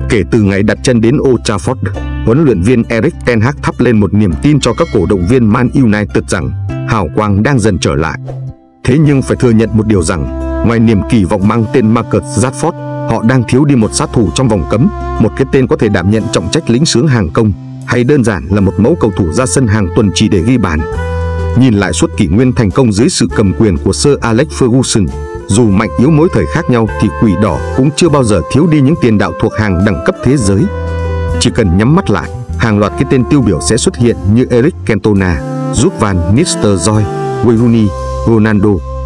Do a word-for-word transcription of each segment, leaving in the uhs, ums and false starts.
Kể từ ngày đặt chân đến Old Trafford, huấn luyện viên Erik ten Hag thắp lên một niềm tin cho các cổ động viên Man United rằng hào quang đang dần trở lại. Thế nhưng phải thừa nhận một điều rằng, ngoài niềm kỳ vọng mang tên Marcus Rashford, họ đang thiếu đi một sát thủ trong vòng cấm, một cái tên có thể đảm nhận trọng trách lĩnh sướng hàng công, hay đơn giản là một mẫu cầu thủ ra sân hàng tuần chỉ để ghi bàn. Nhìn lại suốt kỷ nguyên thành công dưới sự cầm quyền của Sir Alex Ferguson, dù mạnh yếu mỗi thời khác nhau thì Quỷ Đỏ cũng chưa bao giờ thiếu đi những tiền đạo thuộc hàng đẳng cấp thế giới. Chỉ cần nhắm mắt lại, hàng loạt cái tên tiêu biểu sẽ xuất hiện như Eric Cantona, Jupp van Nistelrooy, Wayne Rooney, Ronaldo.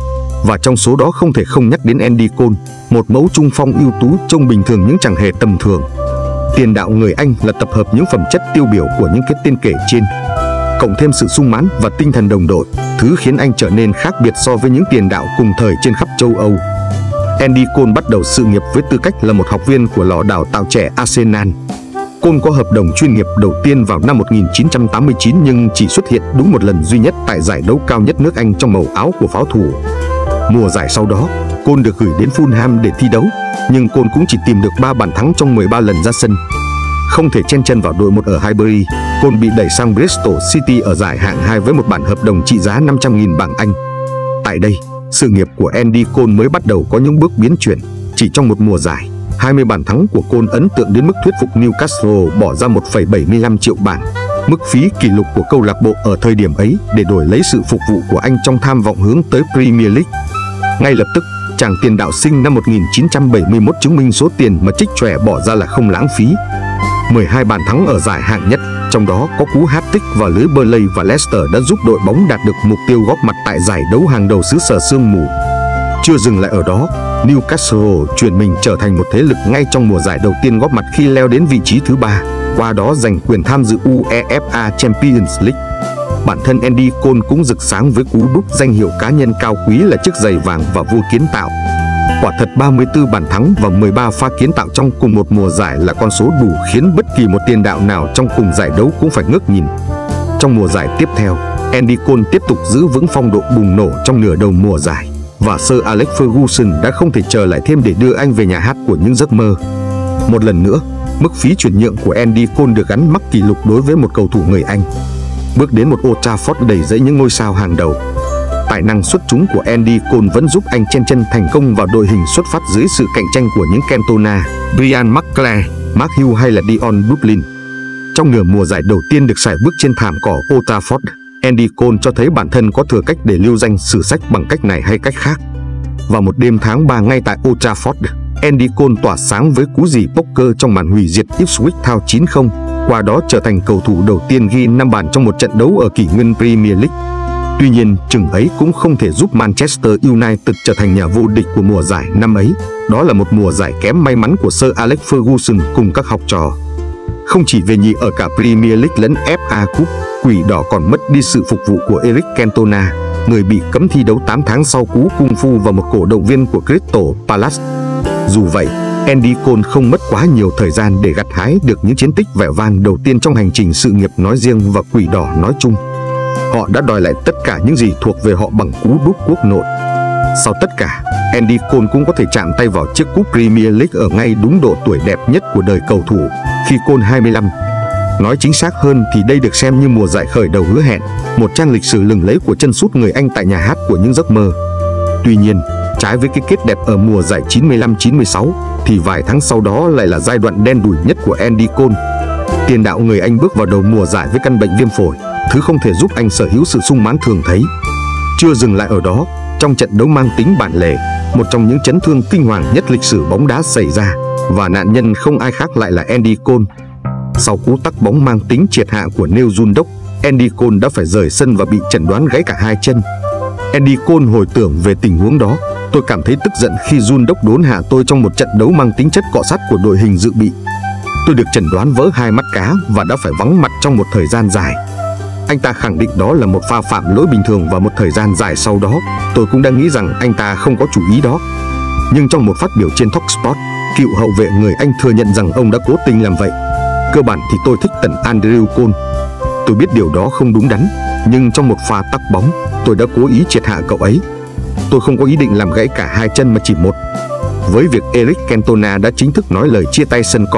Và trong số đó không thể không nhắc đến Andy Cole, một mẫu trung phong ưu tú trông bình thường nhưng chẳng hề tầm thường. Tiền đạo người Anh là tập hợp những phẩm chất tiêu biểu của những cái tên kể trên, cộng thêm sự sung mãn và tinh thần đồng đội, thứ khiến anh trở nên khác biệt so với những tiền đạo cùng thời trên khắp châu Âu. Andy Cole bắt đầu sự nghiệp với tư cách là một học viên của lò đào tạo trẻ Arsenal. Cole có hợp đồng chuyên nghiệp đầu tiên vào năm một nghìn chín trăm tám mươi chín nhưng chỉ xuất hiện đúng một lần duy nhất tại giải đấu cao nhất nước Anh trong màu áo của pháo thủ. Mùa giải sau đó, Cole được gửi đến Fulham để thi đấu, nhưng Cole cũng chỉ tìm được ba bàn thắng trong mười ba lần ra sân. Không thể chen chân vào đội một ở Highbury, Cole bị đẩy sang Bristol City ở giải hạng hai với một bản hợp đồng trị giá năm trăm nghìn bảng Anh. Tại đây, sự nghiệp của Andy Cole mới bắt đầu có những bước biến chuyển. Chỉ trong một mùa giải, hai mươi bàn thắng của Cole ấn tượng đến mức thuyết phục Newcastle bỏ ra một phẩy bảy mươi lăm triệu bảng, mức phí kỷ lục của câu lạc bộ ở thời điểm ấy, để đổi lấy sự phục vụ của anh trong tham vọng hướng tới Premier League. Ngay lập tức, chàng tiền đạo sinh năm một nghìn chín trăm bảy mươi mốt chứng minh số tiền mà trích chòe bỏ ra là không lãng phí. mười hai bàn thắng ở giải hạng nhất, trong đó có cú hat-trick vào lưới Burnley và Leicester đã giúp đội bóng đạt được mục tiêu góp mặt tại giải đấu hàng đầu xứ sở sương mù. Chưa dừng lại ở đó, Newcastle chuyển mình trở thành một thế lực ngay trong mùa giải đầu tiên góp mặt khi leo đến vị trí thứ ba, qua đó giành quyền tham dự UEFA Champions League. Bản thân Andy Cole cũng rực sáng với cú đúp danh hiệu cá nhân cao quý là chiếc giày vàng và vua kiến tạo. Quả thật ba mươi tư bàn thắng và mười ba pha kiến tạo trong cùng một mùa giải là con số đủ khiến bất kỳ một tiền đạo nào trong cùng giải đấu cũng phải ngước nhìn. Trong mùa giải tiếp theo, Andy Cole tiếp tục giữ vững phong độ bùng nổ trong nửa đầu mùa giải, và Sir Alex Ferguson đã không thể chờ lại thêm để đưa anh về nhà hát của những giấc mơ. Một lần nữa, mức phí chuyển nhượng của Andy Cole được gắn mắc kỷ lục đối với một cầu thủ người Anh. Bước đến một Old Trafford đầy rẫy những ngôi sao hàng đầu, tài năng xuất chúng của Andy Cole vẫn giúp anh chen chân thành công vào đội hình xuất phát dưới sự cạnh tranh của những Cantona, Brian McClair, Mark Hughes hay là Dion Dublin. Trong nửa mùa giải đầu tiên được sải bước trên thảm cỏ Old Trafford, Andy Cole cho thấy bản thân có thừa cách để lưu danh sử sách bằng cách này hay cách khác. Vào một đêm tháng ba ngay tại Old Trafford, Andy Cole tỏa sáng với cú dì poker trong màn hủy diệt Ipswich Town chín không, qua đó trở thành cầu thủ đầu tiên ghi năm bàn trong một trận đấu ở kỷ nguyên Premier League. Tuy nhiên, chừng ấy cũng không thể giúp Manchester United trở thành nhà vô địch của mùa giải năm ấy. Đó là một mùa giải kém may mắn của Sir Alex Ferguson cùng các học trò. Không chỉ về nhì ở cả Premier League lẫn ép a Cup, Quỷ Đỏ còn mất đi sự phục vụ của Eric Cantona, người bị cấm thi đấu tám tháng sau cú cung phu vào một cổ động viên của Crystal Palace. Dù vậy, Andy Cole không mất quá nhiều thời gian để gặt hái được những chiến tích vẻ vang đầu tiên trong hành trình sự nghiệp nói riêng và Quỷ Đỏ nói chung. Họ đã đòi lại tất cả những gì thuộc về họ bằng cú đúp quốc nội. Sau tất cả, Andy Cole cũng có thể chạm tay vào chiếc cúp Premier League ở ngay đúng độ tuổi đẹp nhất của đời cầu thủ, khi Cole hai mươi lăm. Nói chính xác hơn thì đây được xem như mùa giải khởi đầu hứa hẹn, một trang lịch sử lừng lẫy của chân sút người Anh tại nhà hát của những giấc mơ. Tuy nhiên, trái với cái kết đẹp ở mùa giải chín mươi lăm chín mươi sáu, thì vài tháng sau đó lại là giai đoạn đen đủi nhất của Andy Cole. Tiền đạo người Anh bước vào đầu mùa giải với căn bệnh viêm phổi, thứ không thể giúp anh sở hữu sự sung mãn thường thấy. Chưa dừng lại ở đó, trong trận đấu mang tính bản lề, một trong những chấn thương kinh hoàng nhất lịch sử bóng đá xảy ra, và nạn nhân không ai khác lại là Andy Cole. Sau cú tắc bóng mang tính triệt hạ của Neil Zundok, Andy Cole đã phải rời sân và bị chẩn đoán gãy cả hai chân. Andy Cole hồi tưởng về tình huống đó: "Tôi cảm thấy tức giận khi Zundok đốn hạ tôi trong một trận đấu mang tính chất cọ sát của đội hình dự bị. Tôi được chẩn đoán vỡ hai mắt cá và đã phải vắng mặt trong một thời gian dài." Anh ta khẳng định đó là một pha phạm lỗi bình thường, và một thời gian dài sau đó, tôi cũng đã nghĩ rằng anh ta không có chủ ý đó. Nhưng trong một phát biểu trên Talksport, cựu hậu vệ người Anh thừa nhận rằng ông đã cố tình làm vậy. "Cơ bản thì tôi thích tận Andrew Cole. Tôi biết điều đó không đúng đắn, nhưng trong một pha tắc bóng, tôi đã cố ý triệt hạ cậu ấy. Tôi không có ý định làm gãy cả hai chân mà chỉ một." Với việc Eric Cantona đã chính thức nói lời chia tay sân cỏ,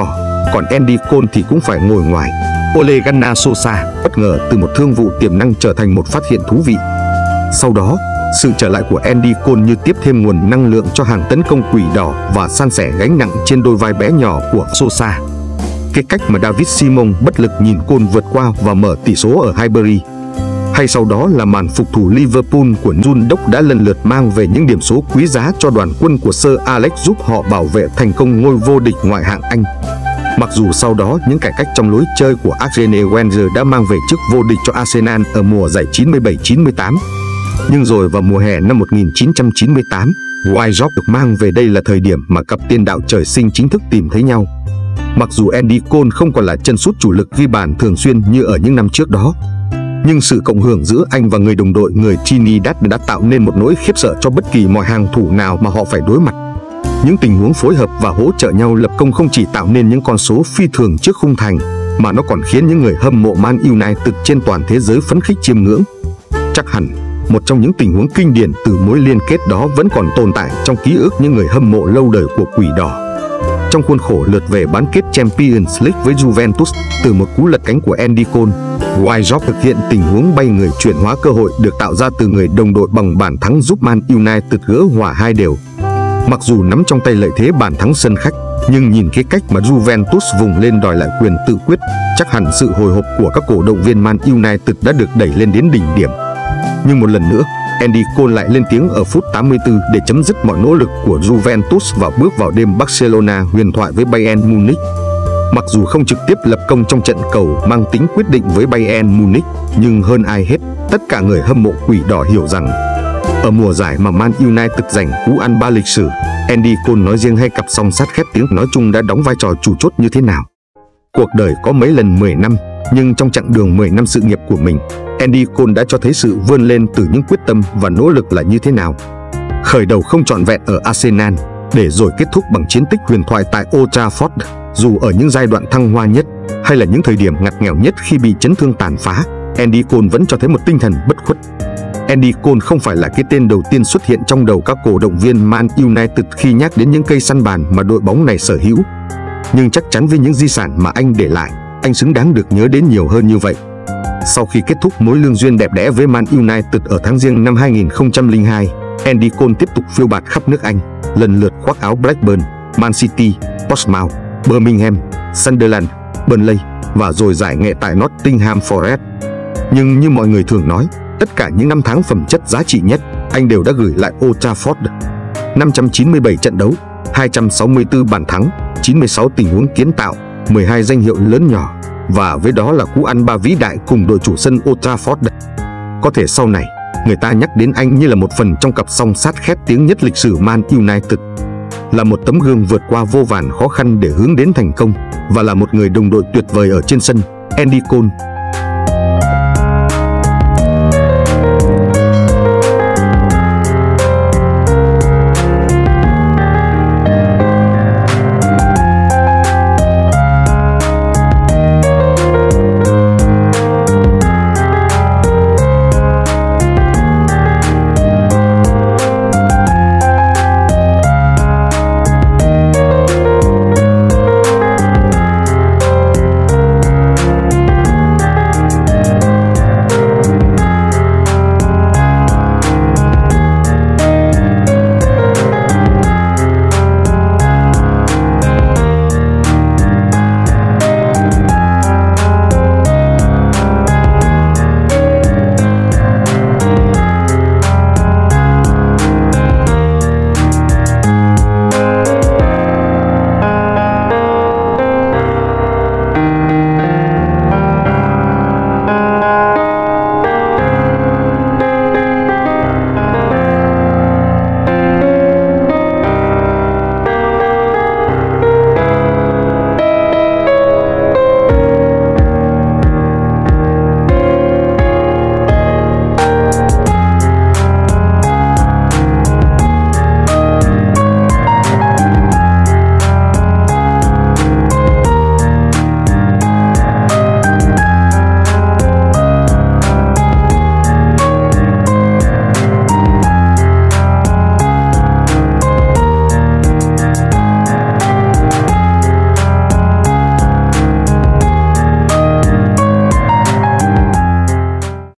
còn Andy Cole thì cũng phải ngồi ngoài. Ole Gunnar Solskjaer bất ngờ từ một thương vụ tiềm năng trở thành một phát hiện thú vị. Sau đó, sự trở lại của Andy Cole như tiếp thêm nguồn năng lượng cho hàng tấn công quỷ đỏ và san sẻ gánh nặng trên đôi vai bé nhỏ của Solskjaer. Cái cách mà David Simon bất lực nhìn Cole vượt qua và mở tỷ số ở Highbury, hay sau đó là màn phục thủ Liverpool của Jurgen Klopp đã lần lượt mang về những điểm số quý giá cho đoàn quân của Sir Alex giúp họ bảo vệ thành công ngôi vô địch ngoại hạng Anh. Mặc dù sau đó những cải cách trong lối chơi của Arsene Wenger đã mang về chức vô địch cho Arsenal ở mùa giải chín mươi bảy chín mươi tám, nhưng rồi vào mùa hè năm một nghìn chín trăm chín mươi tám, Wycroft được mang về đây là thời điểm mà cặp tiền đạo trời sinh chính thức tìm thấy nhau. Mặc dù Andy Cole không còn là chân sút chủ lực ghi bàn thường xuyên như ở những năm trước đó, nhưng sự cộng hưởng giữa anh và người đồng đội người Trinidad đã tạo nên một nỗi khiếp sợ cho bất kỳ mọi hàng thủ nào mà họ phải đối mặt. Những tình huống phối hợp và hỗ trợ nhau lập công không chỉ tạo nên những con số phi thường trước khung thành, mà nó còn khiến những người hâm mộ Man United trên toàn thế giới phấn khích chiêm ngưỡng. Chắc hẳn, một trong những tình huống kinh điển từ mối liên kết đó vẫn còn tồn tại trong ký ức những người hâm mộ lâu đời của Quỷ Đỏ. Trong khuôn khổ lượt về bán kết Champions League với Juventus, từ một cú lật cánh của Andy Cole, Wycroft thực hiện tình huống bay người chuyển hóa cơ hội được tạo ra từ người đồng đội bằng bàn thắng giúp Man United gỡ hòa hai đều. Mặc dù nắm trong tay lợi thế bàn thắng sân khách, nhưng nhìn cái cách mà Juventus vùng lên đòi lại quyền tự quyết, chắc hẳn sự hồi hộp của các cổ động viên Man United đã được đẩy lên đến đỉnh điểm. Nhưng một lần nữa, Andy Cole lại lên tiếng ở phút tám mươi tư để chấm dứt mọi nỗ lực của Juventus và bước vào đêm Barcelona huyền thoại với Bayern Munich. Mặc dù không trực tiếp lập công trong trận cầu mang tính quyết định với Bayern Munich, nhưng hơn ai hết, tất cả người hâm mộ Quỷ Đỏ hiểu rằng ở mùa giải mà Man United giành cú ăn ba lịch sử, Andy Cole nói riêng hay cặp song sát khét tiếng nói chung đã đóng vai trò chủ chốt như thế nào. Cuộc đời có mấy lần mười năm, nhưng trong chặng đường mười năm sự nghiệp của mình, Andy Cole đã cho thấy sự vươn lên từ những quyết tâm và nỗ lực là như thế nào. Khởi đầu không trọn vẹn ở Arsenal, để rồi kết thúc bằng chiến tích huyền thoại tại Old Trafford. Dù ở những giai đoạn thăng hoa nhất, hay là những thời điểm ngặt nghèo nhất khi bị chấn thương tàn phá, Andy Cole vẫn cho thấy một tinh thần bất khuất. Andy Cole không phải là cái tên đầu tiên xuất hiện trong đầu các cổ động viên Man United khi nhắc đến những cây săn bàn mà đội bóng này sở hữu. Nhưng chắc chắn với những di sản mà anh để lại, anh xứng đáng được nhớ đến nhiều hơn như vậy. Sau khi kết thúc mối lương duyên đẹp đẽ với Man United ở tháng Giêng năm hai nghìn không trăm lẻ hai, Andy Cole tiếp tục phiêu bạt khắp nước Anh, lần lượt khoác áo Blackburn, Man City, Portsmouth, Birmingham, Sunderland, Burnley và rồi giải nghệ tại Nottingham Forest. Nhưng như mọi người thường nói, tất cả những năm tháng phẩm chất giá trị nhất, anh đều đã gửi lại Old Trafford. năm trăm chín mươi bảy trận đấu, hai trăm sáu mươi tư bàn thắng, chín mươi sáu tình huống kiến tạo, mười hai danh hiệu lớn nhỏ, và với đó là cú ăn ba vĩ đại cùng đội chủ sân Old Trafford. Có thể sau này, người ta nhắc đến anh như là một phần trong cặp song sát khét tiếng nhất lịch sử Man United. Là một tấm gương vượt qua vô vàn khó khăn để hướng đến thành công, và là một người đồng đội tuyệt vời ở trên sân, Andy Cole